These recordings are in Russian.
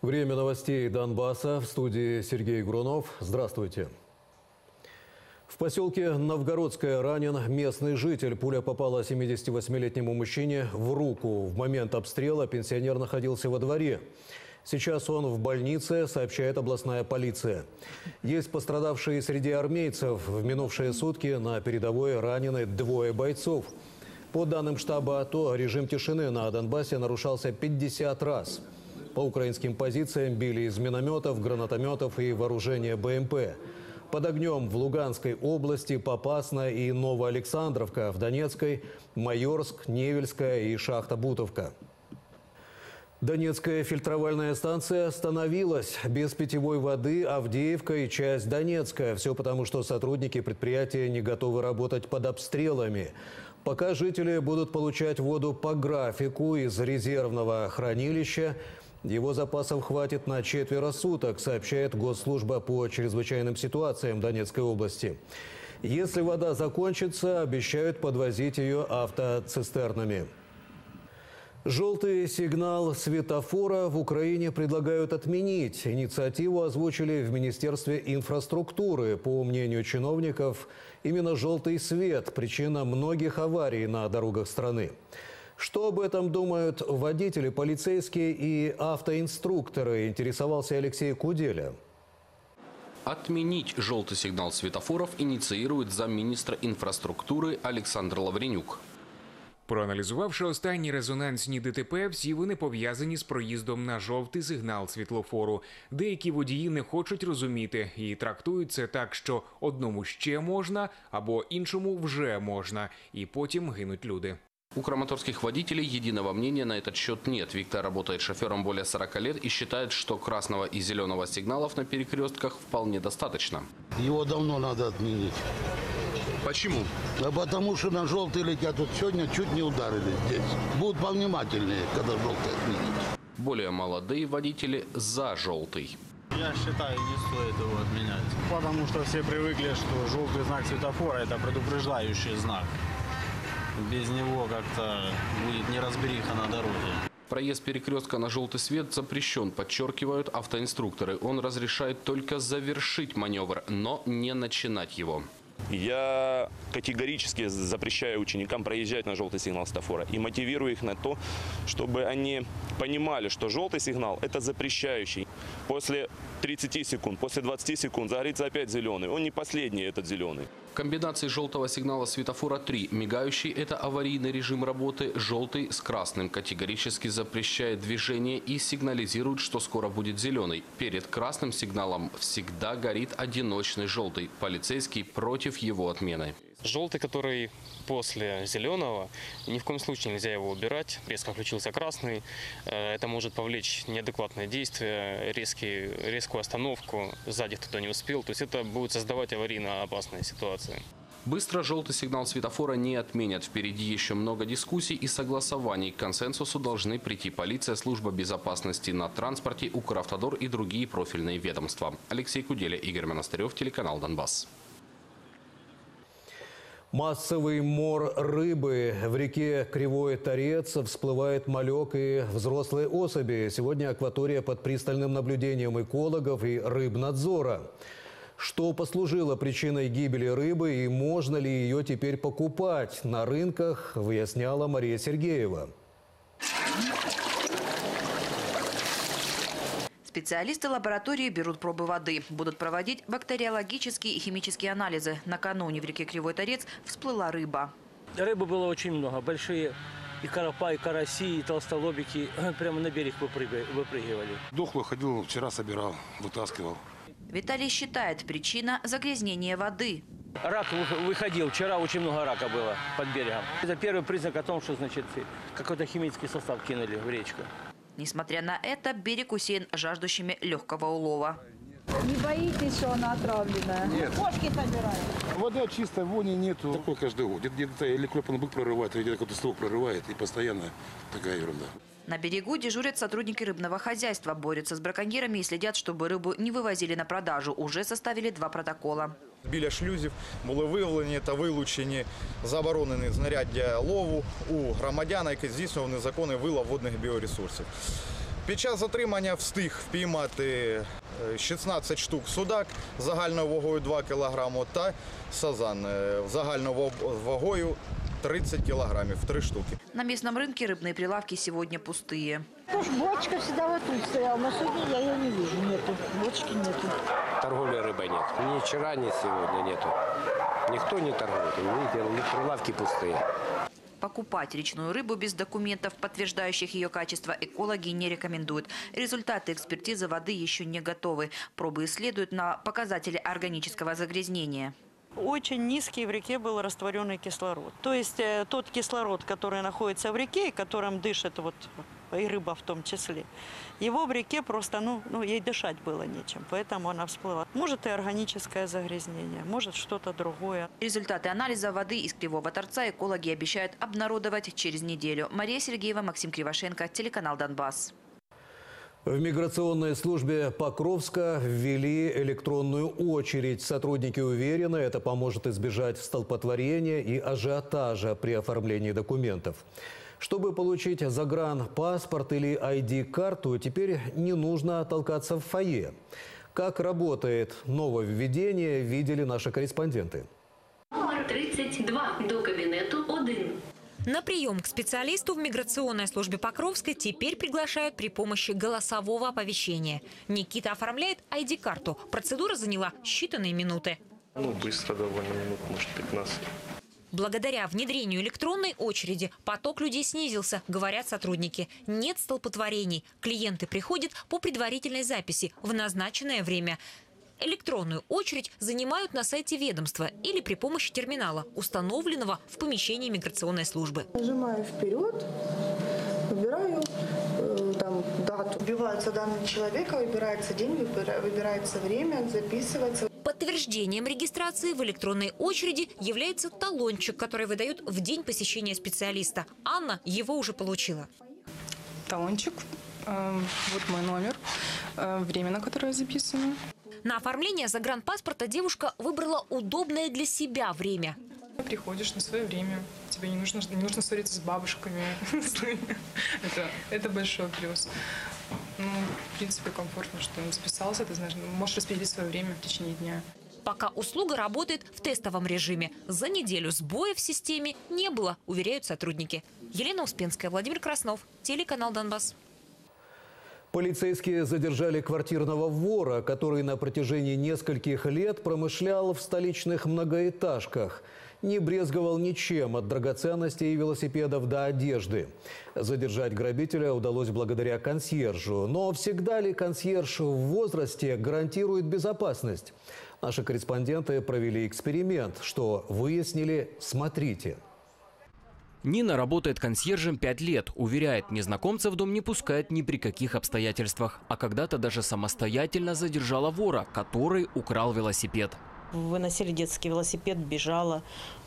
Время новостей Донбасса. В студии Сергей Грунов. Здравствуйте. В поселке Новгородское ранен местный житель. Пуля попала 78-летнему мужчине в руку. В момент обстрела пенсионер находился во дворе. Сейчас он в больнице, сообщает областная полиция. Есть пострадавшие среди армейцев. В минувшие сутки на передовой ранены 2 бойцов. По данным штаба АТО, режим тишины на Донбассе нарушался 50 раз. По украинским позициям били из минометов, гранатометов и вооружения БМП. Под огнем в Луганской области Попасна и Новоалександровка, в Донецкой – Майорск, Невельская и Шахта-Бутовка. Донецкая фильтровальная станция остановилась. Без питьевой воды Авдеевка и часть Донецкая. Все потому, что сотрудники предприятия не готовы работать под обстрелами. Пока жители будут получать воду по графику из резервного хранилища, его запасов хватит на 4 суток, сообщает Госслужба по чрезвычайным ситуациям Донецкой области. Если вода закончится, обещают подвозить ее автоцистернами. Желтый сигнал светофора в Украине предлагают отменить. Инициативу озвучили в Министерстве инфраструктуры. По мнению чиновников, именно желтый свет – причина многих аварий на дорогах страны. Что об этом думают водители, полицейские и автоинструкторы, интересовался Алексей Куделя. Отменить желтый сигнал светофоров инициирует замминистра інфраструктури Олександр Лавренюк. Проаналізувавши останні резонансні ДТП, всі вони пов'язані з проїздом на жовтий сигнал світлофору. Деякі водії не хочуть розуміти і трактують це так, що одному ще можна, або іншому вже можна, і потім гинуть люди. У краматорских водителей единого мнения на этот счет нет. Виктор работает шофером более 40 лет и считает, что красного и зеленого сигналов на перекрестках вполне достаточно. Его давно надо отменить. Почему? А потому что на желтый летят. Вот сегодня чуть не ударили здесь. Будут повнимательнее, когда желтый отменить. Более молодые водители за желтый. Я считаю, не стоит его отменять. Потому что все привыкли, что желтый знак светофора – это предупреждающий знак. Без него как-то будет неразбериха на дороге. Проезд перекрестка на желтый свет запрещен, подчеркивают автоинструкторы. Он разрешает только завершить маневр, но не начинать его. Я категорически запрещаю ученикам проезжать на желтый сигнал светофора и мотивирую их на то, чтобы они понимали, что желтый сигнал – это запрещающий. После 30 секунд, после 20 секунд загорится опять зеленый. Он не последний, этот зеленый. Комбинации желтого сигнала светофора 3. Мигающий – это аварийный режим работы, желтый с красным категорически запрещает движение и сигнализирует, что скоро будет зеленый. Перед красным сигналом всегда горит одиночный желтый. Полицейский против его отмены. Желтый, который после зеленого, ни в коем случае нельзя его убирать. Резко включился красный. Это может повлечь неадекватное действие, резкую остановку. Сзади кто-то не успел. То есть это будет создавать аварийно опасные ситуации. Быстро желтый сигнал светофора не отменят. Впереди еще много дискуссий и согласований. К консенсусу должны прийти полиция, служба безопасности на транспорте, Укравтодор и другие профильные ведомства. Алексей Куделя, Игорь Монастырев, телеканал «Донбасс». Массовый мор рыбы. В реке Кривой Торец всплывает малек и взрослые особи. Сегодня акватория под пристальным наблюдением экологов и рыбнадзора. Что послужило причиной гибели рыбы и можно ли ее теперь покупать на рынках, выясняла Мария Сергеева. Специалисты лаборатории берут пробы воды. Будут проводить бактериологические и химические анализы. Накануне в реке Кривой Торец всплыла рыба. Рыбы было очень много. Большие и карапа, и караси, и толстолобики. Прямо на берег выпрыгивали. Дохлую ходил, вчера собирал, вытаскивал. Виталий считает, причина – загрязнение воды. Рак выходил. Вчера очень много рака было под берегом. Это первый признак о том, что, значит, какой-то химический состав кинули в речку. Несмотря на это, берег усеян жаждущими легкого улова. Не боитесь, что она отравленная? Нет. Кошки собирают. Вода чистая, вони нету. Такое каждый год. Где-то или клепанный бык прорывает, или где-то какой-то строк прорывает. И постоянно такая ерунда. На берегу дежурят сотрудники рыбного хозяйства, борются с браконьерами и следят, чтобы рыбу не вывозили на продажу. Уже составили 2 протокола. Біля шлюзів були виявлені та вилучені заборонені знаряддя лову у громадян, які здійснювали незаконний вилов водних біоресурсів. Під час затримання встиг впіймати 16 штук судак загальною вагою 2 кг та сазан загальною вагою 30 килограммов, 3 штуки. На местном рынке рыбные прилавки сегодня пустые. Бочка всегда вот тут стояла, но сегодня я ее не вижу, нету, бочки нету. Торговли рыбой нет. Ни вчера, ни сегодня нету. Никто не торгует. Видите, прилавки пустые. Покупать речную рыбу без документов, подтверждающих ее качество, экологи не рекомендуют. Результаты экспертизы воды еще не готовы. Пробы исследуют на показатели органического загрязнения. Очень низкий в реке был растворенный кислород. То есть тот кислород, который находится в реке, и которым дышит и рыба в том числе, его в реке просто, ей дышать было нечем, поэтому она всплыла. Может и органическое загрязнение, может что-то другое. Результаты анализа воды из Кривого Торца экологи обещают обнародовать через неделю. Мария Сергеева, Максим Кривошенко, телеканал «Донбасс». В миграционной службе Покровска ввели электронную очередь. Сотрудники уверены, это поможет избежать столпотворения и ажиотажа при оформлении документов. Чтобы получить загранпаспорт или ID-карту, теперь не нужно толкаться в фойе. Как работает нововведение, видели наши корреспонденты. Номер 32 до кабинету 1. На прием к специалисту в миграционной службе Покровской теперь приглашают при помощи голосового оповещения. Никита оформляет ID-карту. Процедура заняла считанные минуты. Быстро довольно, минут, может, 15. Благодаря внедрению электронной очереди поток людей снизился, говорят сотрудники. Нет столпотворений. Клиенты приходят по предварительной записи в назначенное время. Электронную очередь занимают на сайте ведомства или при помощи терминала, установленного в помещении миграционной службы. Нажимаю вперед, выбираю дату. Вбиваются данные человека, выбирается день, выбирается время, записывается. Подтверждением регистрации в электронной очереди является талончик, который выдают в день посещения специалиста. Анна его уже получила. Талончик, вот мой номер, время, на которое записано. На оформление загранпаспорта девушка выбрала удобное для себя время. Приходишь на свое время, тебе не нужно ссориться с бабушками. Это большой плюс. В принципе, комфортно, что записался, ты знаешь, можешь распределить свое время в течение дня. Пока услуга работает в тестовом режиме. За неделю сбоев в системе не было, уверяют сотрудники. Елена Успенская, Владимир Краснов, телеканал «Донбасс». Полицейские задержали квартирного вора, который на протяжении нескольких лет промышлял в столичных многоэтажках. Не брезговал ничем, от драгоценностей и велосипедов до одежды. Задержать грабителя удалось благодаря консьержу. Но всегда ли консьерж в возрасте гарантирует безопасность? Наши корреспонденты провели эксперимент. Что выяснили, смотрите. Нина работает консьержем 5 лет. Уверяет, незнакомца в дом не пускает ни при каких обстоятельствах. А когда-то даже самостоятельно задержала вора, который украл велосипед. Выносили детский велосипед, бежала.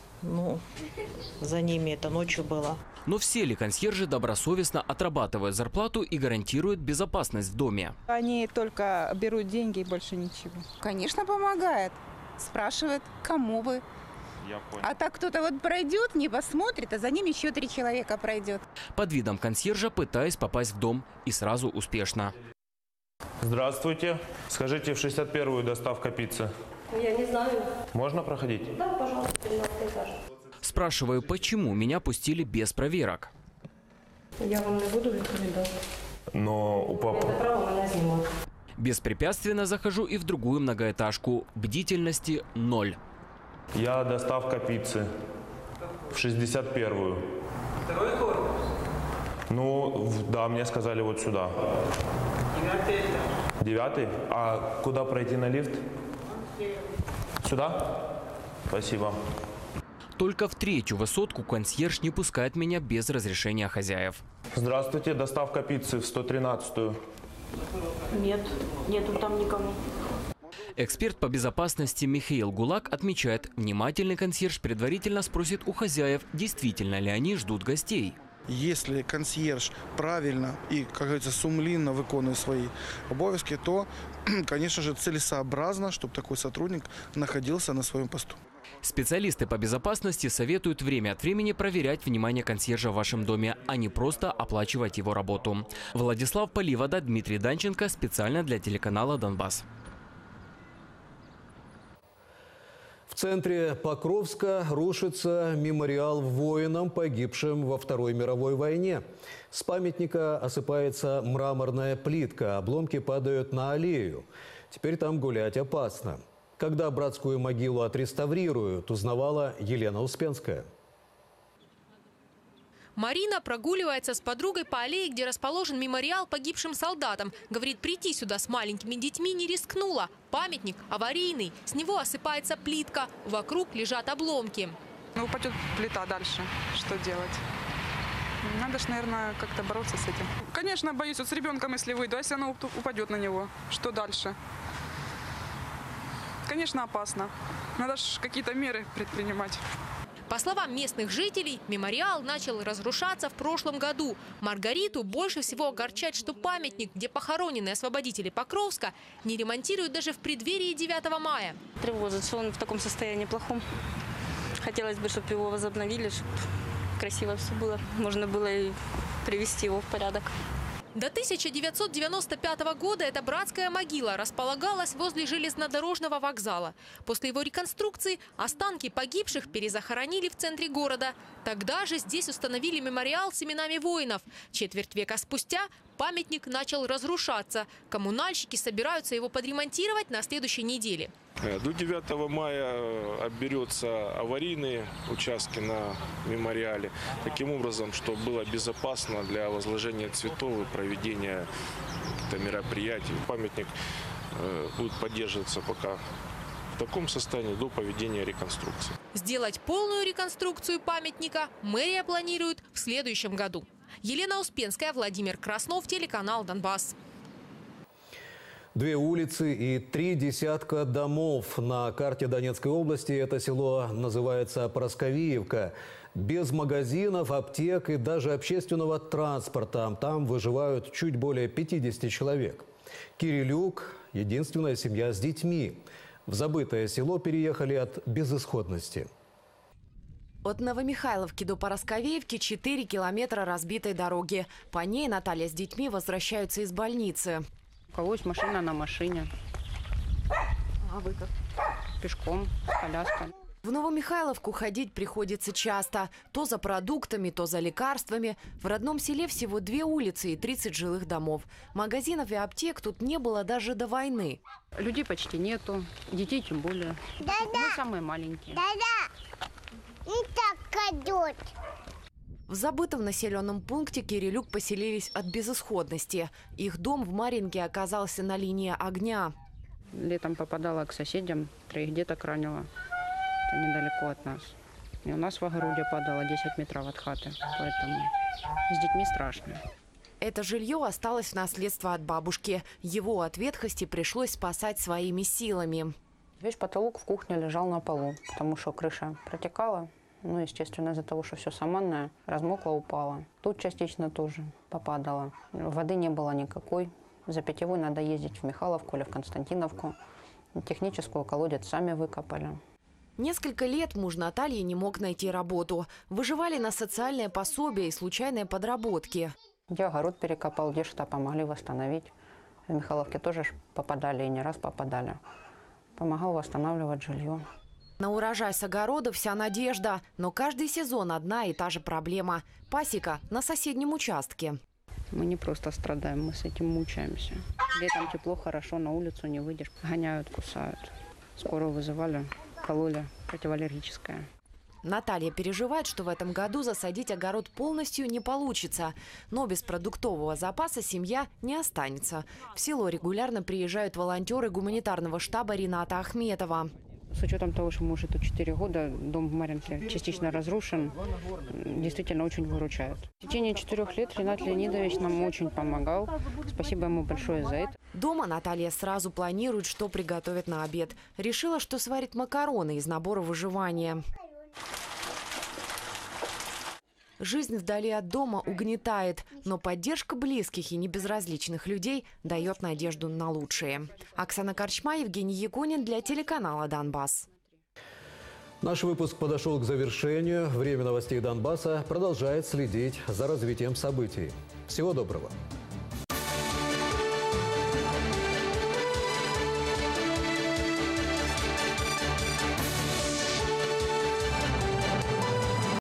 За ними это ночью было. Но все ли консьержи добросовестно отрабатывают зарплату и гарантируют безопасность в доме? Они только берут деньги и больше ничего. Конечно, помогает. Спрашивает, кому вы. А так кто-то пройдет, не посмотрит, а за ним еще 3 человека пройдет. Под видом консьержа пытаясь попасть в дом. И сразу успешно. Здравствуйте. Скажите, в 61-ю доставка пиццы? Я не знаю. Можно проходить? Да, пожалуйста, 13 этаж. Спрашиваю, почему меня пустили без проверок. Я вам не буду відповідати. Но у папы... Это право мене знімати. Беспрепятственно захожу и в другую многоэтажку. Бдительности 0. Я доставка пиццы в 61-ю. Второй корпус? Да, мне сказали вот сюда. 9-й этаж. 9-й? А куда пройти на лифт? Сюда? Спасибо. Только в 3-ю высотку консьерж не пускает меня без разрешения хозяев. Здравствуйте, доставка пиццы в 113-ю. Нету там никого. Эксперт по безопасности Михаил Гулак отмечает, внимательный консьерж предварительно спросит у хозяев, действительно ли они ждут гостей. Если консьерж правильно и, как говорится, сумлинно выполняет свои обовязки, то, конечно же, целесообразно, чтобы такой сотрудник находился на своем посту. Специалисты по безопасности советуют время от времени проверять внимание консьержа в вашем доме, а не просто оплачивать его работу. Владислав Поливода, Дмитрий Данченко. Специально для телеканала «Донбасс». В центре Покровска рушится мемориал воинам, погибшим во Второй мировой войне. С памятника осыпается мраморная плитка, обломки падают на аллею. Теперь там гулять опасно. Когда братскую могилу отреставрируют, узнавала Елена Успенская. Марина прогуливается с подругой по аллее, где расположен мемориал погибшим солдатам. Говорит, прийти сюда с маленькими детьми не рискнула. Памятник аварийный, с него осыпается плитка, вокруг лежат обломки. Ну, упадет плита дальше, что делать? Надо же, наверное, как-то бороться с этим. Конечно, боюсь, вот с ребенком, если выйду, а если оно упадет на него, что дальше? Конечно, опасно. Надо же какие-то меры предпринимать. По словам местных жителей, мемориал начал разрушаться в прошлом году. Маргариту больше всего огорчает, что памятник, где похоронены освободители Покровска, не ремонтируют даже в преддверии 9 мая. Тревожит, что он в таком состоянии плохом. Хотелось бы, чтобы его возобновили, чтобы красиво все было. Можно было и привести его в порядок. До 1995 года эта братская могила располагалась возле железнодорожного вокзала. После его реконструкции останки погибших перезахоронили в центре города. Тогда же здесь установили мемориал с именами воинов. Четверть века спустя памятник начал разрушаться. Коммунальщики собираются его подремонтировать на следующей неделе. До 9 мая отберутся аварийные участки на мемориале, таким образом, чтобы было безопасно для возложения цветов и проведения мероприятий. Памятник будет поддерживаться пока в таком состоянии до проведения реконструкции. Сделать полную реконструкцию памятника мэрия планирует в следующем году. Елена Успенская, Владимир Краснов, телеканал «Донбасс». 2 улицы и 3 десятка домов. На карте Донецкой области это село называется Просковиевка. Без магазинов, аптек и даже общественного транспорта. Там выживают чуть более 50 человек. Кирилюк – единственная семья с детьми. В забытое село переехали от безысходности. От Новомихайловки до Поросковеевки 4 километра разбитой дороги. По ней Наталья с детьми возвращаются из больницы. У кого есть машина, на машине. А вы как? Пешком, коляска. В Новомихайловку ходить приходится часто. То за продуктами, то за лекарствами. В родном селе всего 2 улицы и 30 жилых домов. Магазинов и аптек тут не было даже до войны. Людей почти нету, детей тем более. Мы самые маленькие. Не так идет. В забытом населенном пункте Кирилюк поселились от безысходности. Их дом в Маринке оказался на линии огня. Летом попадала к соседям, 3 деток ранила. Это недалеко от нас. И у нас в огороде падало 10 метров от хаты. Поэтому с детьми страшно. Это жилье осталось в наследство от бабушки. Его от ветхости пришлось спасать своими силами. Весь потолок в кухне лежал на полу, потому что крыша протекала. Ну, естественно, из-за того, что все саманное, размокло, упало. Тут частично тоже попадало. Воды не было никакой. За питьевой надо ездить в Михайловку или в Константиновку. Техническую колодец сами выкопали. Несколько лет муж Натальи не мог найти работу. Выживали на социальное пособие и случайные подработки. Где огород перекопал, где что-то помогли восстановить. В Михайловке тоже попадали и не раз попадали. Помогал восстанавливать жилье. На урожай с огорода вся надежда, но каждый сезон одна и та же проблема. Пасека на соседнем участке. Мы не просто страдаем, мы с этим мучаемся. Летом тепло, хорошо, на улицу не выйдешь. Гоняют, кусают. Скорую вызывали, кололи противоаллергическое. Наталья переживает, что в этом году засадить огород полностью не получится. Но без продуктового запаса семья не останется. В село регулярно приезжают волонтеры гуманитарного штаба Рината Ахметова. С учетом того, что мы уже тут 4 года, дом в Маринке частично разрушен, действительно очень выручает. В течение 4 лет Ринат Леонидович нам очень помогал. Спасибо ему большое за это. Дома Наталья сразу планирует, что приготовит на обед. Решила, что сварит макароны из набора выживания. Жизнь вдали от дома угнетает, но поддержка близких и небезразличных людей дает надежду на лучшее. Оксана Корчма, Евгений Якунин для телеканала «Донбасс». Наш выпуск подошел к завершению. Время новостей Донбасса продолжает следить за развитием событий. Всего доброго.